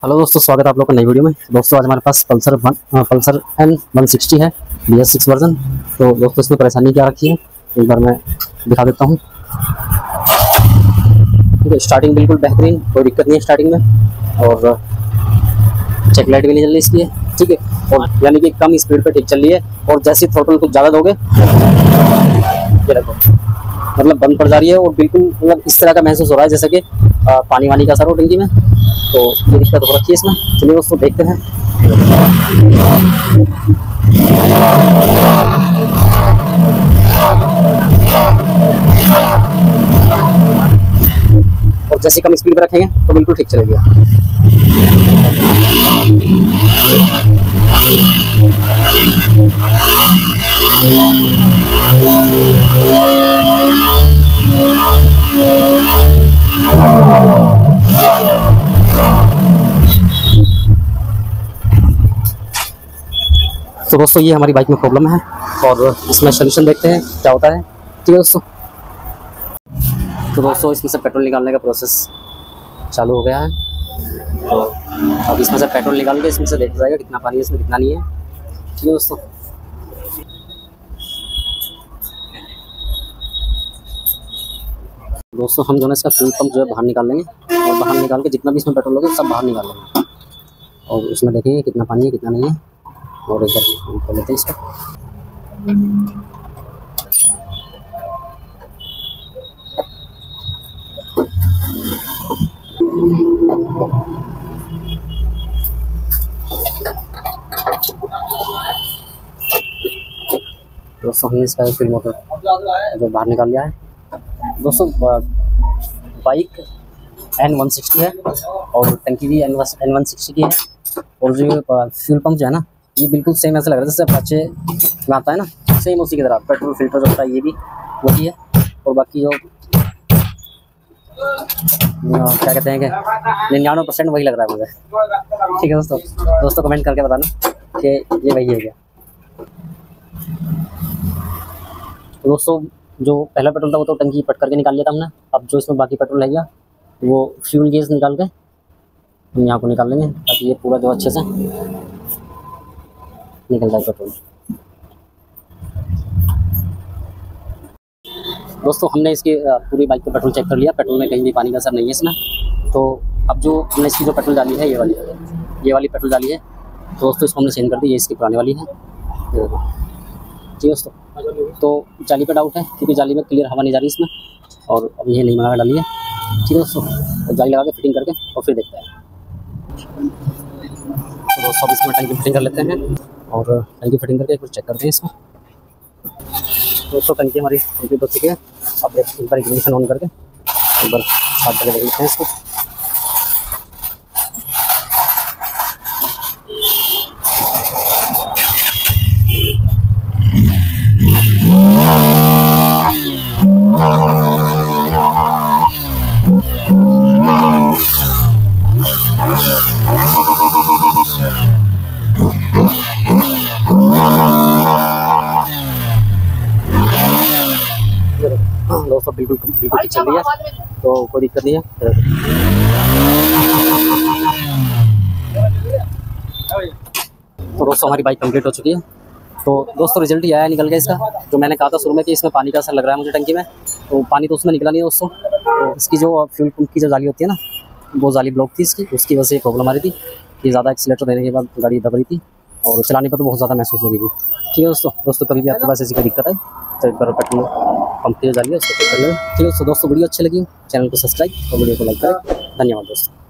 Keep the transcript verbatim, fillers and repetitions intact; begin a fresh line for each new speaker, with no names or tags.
Hello दोस्तों, स्वागत है आप लोग का नई वीडियो में। दोस्तों आज हमारे पास Pulsar one Pulsar N one sixty है, बी एस सिक्स वर्जन। तो दोस्तों इसमें परेशानी क्या रखी है एक बार मैं दिखा देता हूँ। ठीक है, स्टार्टिंग बिल्कुल बेहतरीन, कोई दिक्कत नहीं है स्टार्टिंग में। और चेक लाइट भी नहीं चल रही इसकी है, ठीक है। और यानी कि कम स्पीड पे ठीक चल रही है। और जैसे थ्रोटल कुछ ज़्यादा दोगे ये देखो मतलब बंद पड़ जा रही है। और बिल्कुल मतलब इस तरह का महसूस हो रहा है जैसे कि पानी वानी का असर हो टंकी में। तो ये दिक्कत हो रखी है इसमें। चलिए दोस्तों देखते हैं। और जैसे कम स्पीड पे रखेंगे तो बिल्कुल ठीक चलेगी। तो दोस्तों ये हमारी बाइक में प्रॉब्लम है और इसमें सोल्यूशन देखते हैं क्या होता है। ठीक है दोस्तों। तो दोस्तों इसमें से पेट्रोल निकालने का प्रोसेस चालू हो गया है। तो अब इसमें से पेट्रोल निकाल के इसमें से देखा जाएगा कितना पानी है इसमें, कितना नहीं है। ठीक है दोस्तों। दोस्तों हम जो है इसका फ्यूल पंप जो है बाहर निकाल लेंगे और बाहर निकाल के जितना भी इसमें पेट्रोल होगा सब बाहर निकाल लेंगे। और इसमें देखेंगे कितना पानी है कितना नहीं है। और एक बार हम खोल लेते हैं इसका। दोस्तों हमने इसका फ्यूल मोटर जो बाहर निकाल लिया है। दोस्तों बाइक एन वन सिक्सटी है और टंकी भी एन वन सिक्सटी की है। और जो फ्यूल पंप जो है ना ये बिल्कुल सेम ऐसा लग रहा है जैसे अपाचे में आता है ना, सेम उसी की तरह। पेट्रोल फिल्टर जो होता है ये भी वही है। और बाकी जो क्या कहते हैं कि निन्यानवे परसेंट वही लग रहा है मुझे। ठीक है दोस्तों, दोस्तों कमेंट करके बताना कि ये वही है क्या। तो दोस्तों जो पहला पेट्रोल था वो तो टंकी पट करके निकाल लिया था हमने। अब जो इसमें बाकी पेट्रोल है गया वो फ्यूल गेज निकाल के हम यहाँ को निकाल लेंगे ताकि ये पूरा जो अच्छे से निकल जाए पेट्रोल। दोस्तों हमने इसकी पूरी बाइक पे पेट्रोल चेक कर लिया, पेट्रोल में कहीं भी पानी का असर नहीं है इसमें। तो अब जो हमने इसकी जो पेट्रोल डाली है ये वाली ये वाली पेट्रोल डाली है। तो दोस्तों इसको हमने चेंज कर दी, ये इसकी पुरानी वाली है। ठीक है दोस्तों। तो जाली पे डाउट है क्योंकि जाली में क्लियर हवा नहीं जा रही इसमें। और अब ये नहीं मंगा डाली है। ठीक है दोस्तों। तो जाली लगा के फिटिंग करके और फिर देखते हैं। तो दोस्तों अब इसमें टंकी फिटिंग कर लेते हैं और टंकी फिटिंग करके एक बार चेक करते हैं इसमें। दोस्तों टंकी हमारी कंप्लीट हो चुकी है। अब एक बार इग्निशन ऑन करके एक बार स्टार्ट करके देख लेते हैं इसको। दोस्तों बिल्कुल बिल्कुल ठीक चल रही है, तो कोई दिक्कत नहीं है। तो दोस्तों हमारी बाइक कंप्लीट हो चुकी है। तो दोस्तों रिजल्ट ये आया निकल गया इसका। जो मैंने कहा था शुरू में कि इसमें पानी का असर लग रहा है मुझे टंकी में, तो पानी तो उसमें निकला नहीं है दोस्तों। तो इसकी जो फ्यूल पंप की जो जाली होती है ना वो जाली ब्लॉक थी इसकी, उसकी वजह से प्रॉब्लम आ रही थी कि ज़्यादा एक्सीलेटर देने के बाद गाड़ी दब रही थी और चलाने पर तो बहुत ज़्यादा महसूस लगी थी। ठीक है दोस्तों। दोस्तों कभी भी आपके पास ऐसी कोई दिक्कत है तो एक बार पेट्रोल पंप की जाली है उसको चेक कर लें। ठीक है दोस्तों। दोस्तों वीडियो अच्छी लगी चैनल को सब्सक्राइब और वीडियो को लाइक करें। धन्यवाद दोस्तों।